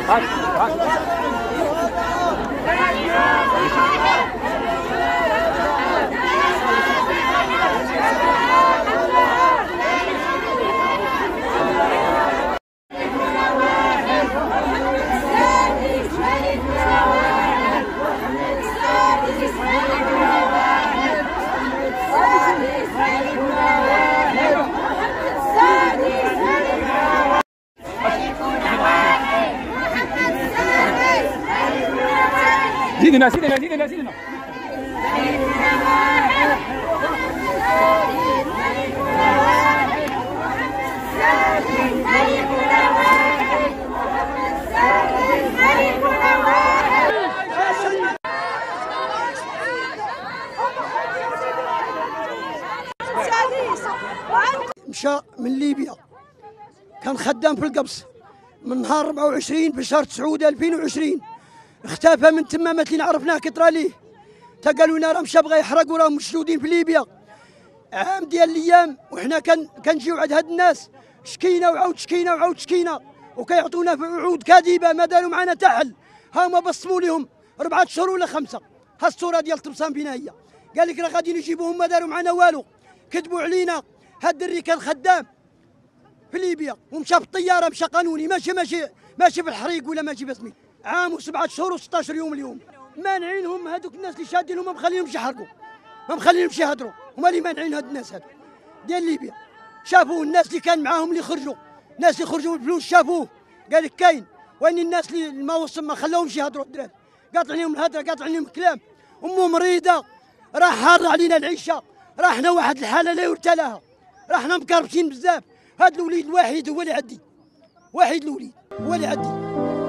زيدنا زيدنا زيدنا زيدنا. مشى من ليبيا، كان خدام في القبص من نهار 24 بشهر 9 2020. اختفى من تما ما عرفناه كثر ليه. قالوا لنا راه مشى بغى يحرق وراهم مشدودين في ليبيا. عام ديال الايام وحنا كنجيو عند هاد الناس شكينا وعاود شكينا وعاود شكينا وكيعطونا في وعود كاذبه ما داروا معنا حتى حل. ها هما بصموا لهم 4 شهور ولا 5. ها الصوره ديال طبسان بنا هي. قال لك راه غادي يجيبوهم ما داروا معنا والو. كذبوا علينا. هاد الدري كان خدام في ليبيا ومشى بالطياره، مشى قانوني، ماشي بالحريق ولا ماشي بسمي. عام و7 شهور و16 يوم اليوم. مانعينهم هذوك الناس اللي شادينهم، ما مخليهمش يحرقوا، ما مخليهمش يهضروا. هما اللي مانعين هاد الناس هادو ديال ليبيا. شافوه الناس اللي كان معاهم اللي خرجوا، الناس اللي خرجوا بالفلوس شافوه. قال لك كاين وين الناس اللي ما وصل ما خلاهمش يهضروا الدراري، قاطع عليهم الهضره، قاطع عليهم الكلام. امه مريضه، راه حار علينا العيشه، راه حنا واحد الحاله لا يرثى لها، راه حنا مكربشين بزاف. هاد الوليد الوحيد هو اللي عندي، وحيد الوليد هو اللي عندي.